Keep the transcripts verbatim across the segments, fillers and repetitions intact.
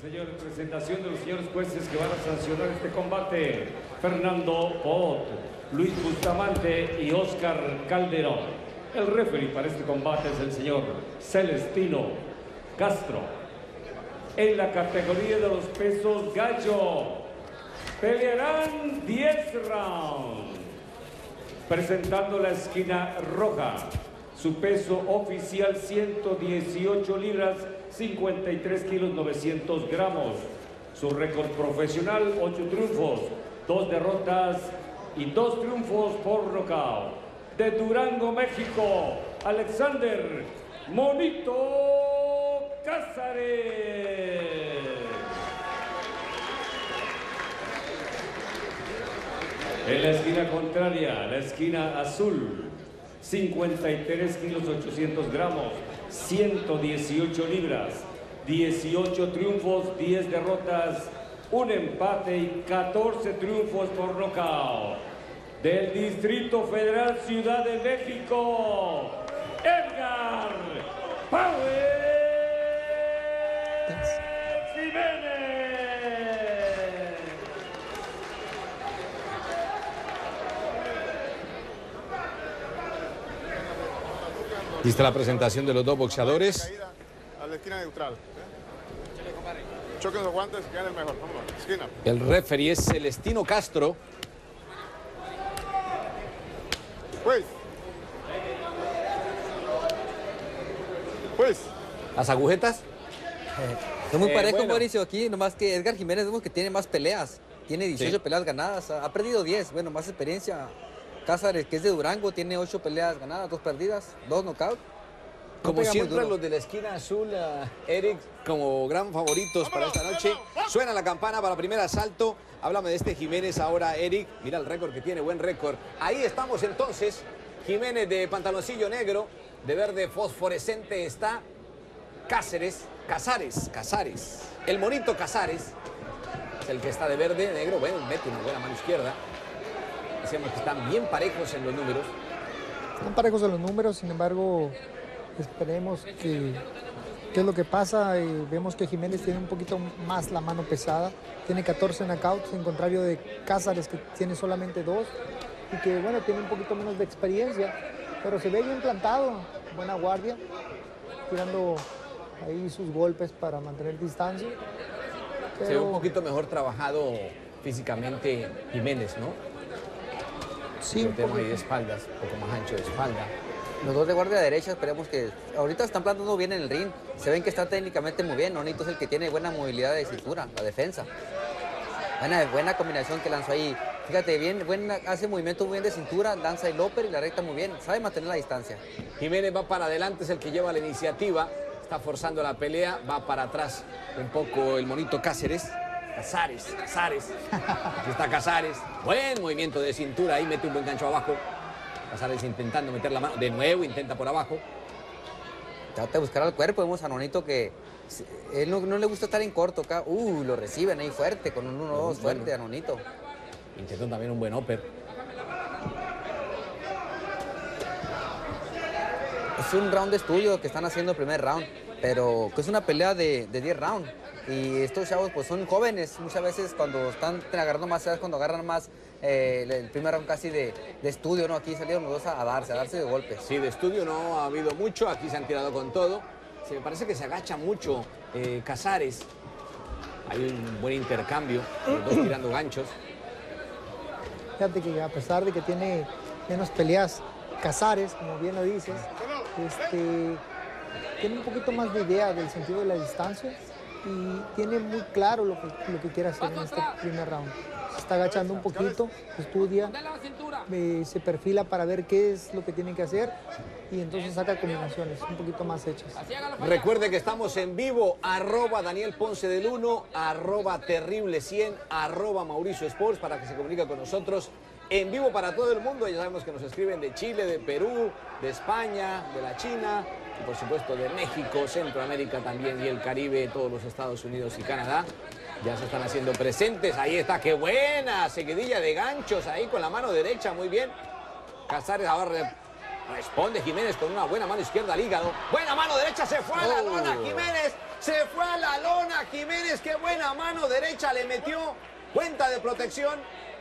Señor, en presentación de los señores jueces que van a sancionar este combate: Fernando Pot, Luis Bustamante y Oscar Calderón. El referee para este combate es el señor Celestino Castro. En la categoría de los pesos gallo, pelearán diez rounds. Presentando la esquina roja, su peso oficial ciento dieciocho libras, cincuenta y tres kilos novecientos gramos. Su récord profesional: ocho triunfos, dos derrotas y dos triunfos por nocaut. De Durango, México, Alexander Monito Cázares. En la esquina contraria, la esquina azul, cincuenta y tres kilos ochocientos gramos, ciento dieciocho libras, dieciocho triunfos, diez derrotas, un empate y catorce triunfos por nocaut. Del Distrito Federal, Ciudad de México, Edgar Power Jiménez. Lista la presentación de los dos boxeadores. A la esquina neutral. Choquen los guantes, gana el mejor. Vamos, esquina. El referee es Celestino Castro. Pues. Pues. Las agujetas. Eh, son muy Eh, parejos, bueno. Mauricio, aquí, nomás que Edgar Jiménez vemos que tiene más peleas. Tiene dieciocho Sí. peleas ganadas, ha ha perdido diez, bueno, más experiencia. Cázares, que es de Durango, tiene ocho peleas ganadas, dos perdidas, dos knockouts. No Como pega muy siempre, duro. los de la esquina azul, uh, Eric, como gran favoritos para esta noche. Suena la campana para el primer asalto. Háblame de este Jiménez ahora, Eric. Mira el récord que tiene, buen récord. Ahí estamos entonces. Jiménez de pantaloncillo negro, de verde fosforescente está Cáceres, Casares, Casares. El monito Casares es el que está de verde, negro. Bueno, mete una buena mano izquierda. Decíamos que están bien parejos en los números. Están parejos en los números, sin embargo, esperemos que qué es lo que pasa. Eh, vemos que Jiménez tiene un poquito más la mano pesada, tiene catorce knockouts, en contrario de Cázares, que tiene solamente dos, y que bueno, tiene un poquito menos de experiencia, pero se ve bien plantado, buena guardia, tirando ahí sus golpes para mantener distancia. Pero... Se ve un poquito mejor trabajado físicamente Jiménez, ¿no? Sí, el un tema ahí de poquito. espaldas, un poco más ancho de espalda. Los dos de guardia derecha, esperemos que... Ahorita están plantando bien en el ring, se ven que está técnicamente muy bien. Nonito es el que tiene buena movilidad de cintura, la defensa. Buena, buena combinación que lanzó ahí. Fíjate, bien, buena, hace movimiento muy bien de cintura, lanza el upper y la recta muy bien. Sabe mantener la distancia. Jiménez va para adelante, es el que lleva la iniciativa. Está forzando la pelea, va para atrás un poco el monito Cáceres. Casares, Casares. Aquí está Casares. Buen movimiento de cintura, ahí mete un buen gancho abajo. Casares intentando meter la mano. De nuevo intenta por abajo. Trata de buscar al cuerpo, vemos a Nonito que... Él no, no le gusta estar en corto acá. Uh, lo reciben ahí fuerte, con un uno dos fuerte a Nonito. Intentó también un buen upper. Es un round de estudio que están haciendo el primer round, pero que es una pelea de, de diez rounds. Y estos chavos pues son jóvenes, muchas veces cuando están agarrando más, es cuando agarran más eh, el primer round casi de, de estudio, ¿no? Aquí salieron los dos a, a darse, a darse de golpes. Sí, de estudio no ha habido mucho, aquí se han tirado con todo. Se me parece que se agacha mucho eh, Casares. Hay un buen intercambio, los dos tirando ganchos. Fíjate que a pesar de que tiene menos peleas Casares, como bien lo dices, este, tiene un poquito más de idea del sentido de la distancia y tiene muy claro lo que, lo que quiere hacer en este primer round. Se está agachando un poquito, estudia, eh, se perfila para ver qué es lo que tiene que hacer y entonces saca combinaciones un poquito más hechas. Recuerde que estamos en vivo, arroba Daniel Ponce del uno, arroba Terrible cien, arroba Mauricio Sports, para que se comunique con nosotros. En vivo para todo el mundo, ya sabemos que nos escriben de Chile, de Perú, de España, de la China y por supuesto de México, Centroamérica también y el Caribe, todos los Estados Unidos y Canadá. Ya se están haciendo presentes, ahí está, qué buena seguidilla de ganchos ahí con la mano derecha, muy bien. Casares ahora responde Jiménez con una buena mano izquierda al hígado. Buena mano derecha, se fue a la lona, Jiménez Se fue a la lona Jiménez, qué buena mano derecha le metió. Cuenta de protección.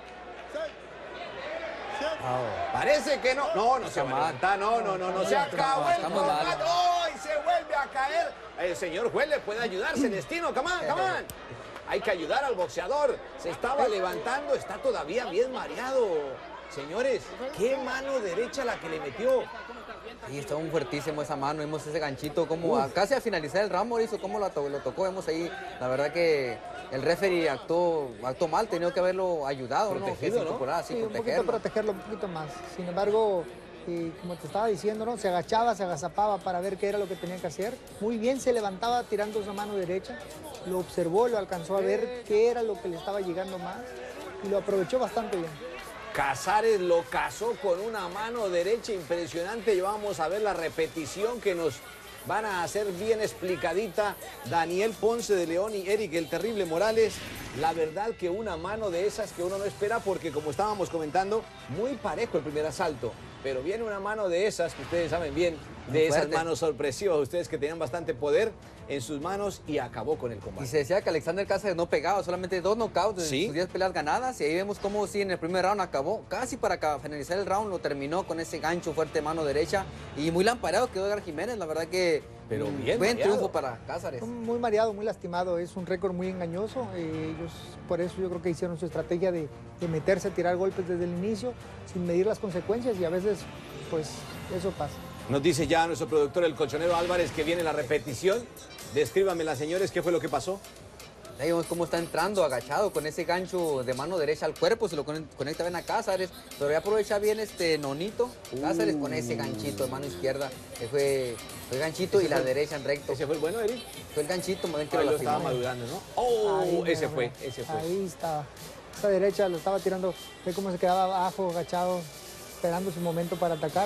Oh. Parece que no. No, no se va a levantar. No, no, no, no. Se acabó el Estamos mal. combate. ¡Oh! Y se vuelve a caer. El señor juez le puede ayudar. Celestino, come on, come on. Hay que ayudar al boxeador. Se estaba levantando. Está todavía bien mareado. Señores, qué mano derecha la que le metió. Sí, estaba muy fuertísimo esa mano, vimos ese ganchito como a, casi a finalizar el round, Mauricio, cómo lo, to lo tocó, vemos ahí, la verdad que el referee actuó, actuó mal, tenía que haberlo ayudado, protegido, ¿no? ¿no? Sí, un poquito protegerlo un poquito más. Sin embargo, eh, como te estaba diciendo, ¿no? Se agachaba, se agazapaba para ver qué era lo que tenía que hacer. Muy bien se levantaba tirando esa mano derecha, lo observó, lo alcanzó a ver qué era lo que le estaba llegando más y lo aprovechó bastante bien. Casares lo cazó con una mano derecha impresionante. Y vamos a ver la repetición que nos van a hacer bien explicadita Daniel Ponce de León y Eric el Terrible Morales. La verdad que una mano de esas que uno no espera porque, como estábamos comentando, muy parejo el primer asalto. Pero viene una mano de esas que ustedes saben bien, de esas manos sorpresivas, ustedes que tenían bastante poder en sus manos y acabó con el combate. Y se decía que Alexander Cáceres no pegaba, solamente dos knockouts ¿Sí? en sus diez peleas ganadas. Y ahí vemos cómo sí, en el primer round acabó, casi para finalizar el round, lo terminó con ese gancho fuerte de mano derecha. Y muy lampareado quedó Edgar Jiménez, la verdad que Pero mm, bien buen mareado. triunfo para Cáceres. Muy mareado, muy lastimado, es un récord muy engañoso. Eh, ellos, por eso yo creo que hicieron su estrategia de, de meterse a tirar golpes desde el inicio, sin medir las consecuencias y a veces, pues, eso pasa. Nos dice ya nuestro productor, el colchonero Álvarez, que viene la repetición. Descríbanmela, señores, ¿qué fue lo que pasó? Ahí vemos cómo está entrando agachado con ese gancho de mano derecha al cuerpo, se lo conecta bien a Cáceres, pero ya aprovecha bien este Nonito, Cáceres con ese ganchito de mano izquierda, que fue, fue el ganchito y la fue, derecha en recto. ¿Ese fue el bueno, Eric? Fue el ganchito, ven que Ahí lo lo estaba lastimó. madurando, ¿no? ¡Oh! Ahí, ese mira, fue, mira. ese fue. Ahí estaba. Esa derecha lo estaba tirando, ve cómo se quedaba abajo, agachado, esperando su momento para atacar.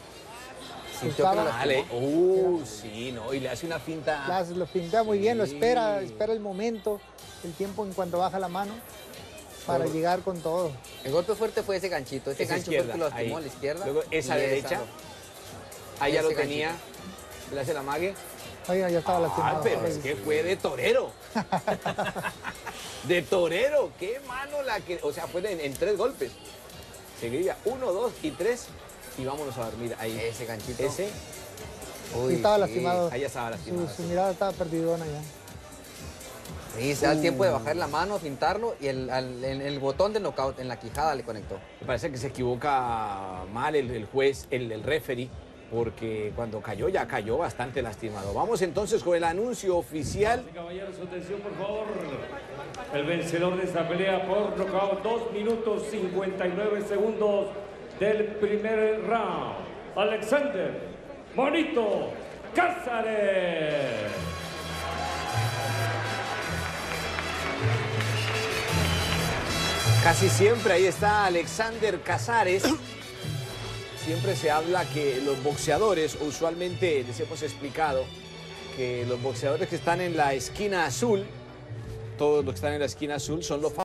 Sintió que lo Estaba- Vale. lastimó. Uh, sí, no, y le hace una finta. Las- lo pintea muy bien, lo Sí. espera, espera el momento, el tiempo en cuanto baja la mano para Por- llegar con todo. El golpe fuerte fue ese ganchito, ese Esa gancho izquierda, fue el que lo lastimó ahí. a la izquierda. Luego esa y derecha. lo- Ahí ya lo ese tenía. ganchito. Le hace la mague. Oiga, ya estaba Ah, lastimado. pero es Ahí. que fue de torero. De torero. Qué mano la que. O sea, fue en, en tres golpes. Seguiría uno, dos y tres. Y vámonos a dormir ahí. Ese ganchito. Ese. Uy, Sí, estaba sí. lastimado. Ahí ya estaba lastimado. Su, su mirada estaba perdidona ya. Sí, se da el tiempo de bajar la mano, fintarlo y el, al- el, el botón de knockout en la quijada le conectó. Me parece que se equivoca mal el, el juez, el, el referee, porque cuando cayó ya cayó bastante lastimado. Vamos entonces con el anuncio oficial. Caballeros, su atención, por favor. El vencedor de esta pelea por nocaut, dos minutos cincuenta y nueve segundos del primer round. Alexander Monito Cáceres. Casi siempre ahí está Alexander Casares. Siempre se habla que los boxeadores, usualmente les hemos explicado que los boxeadores que están en la esquina azul, todos los que están en la esquina azul son los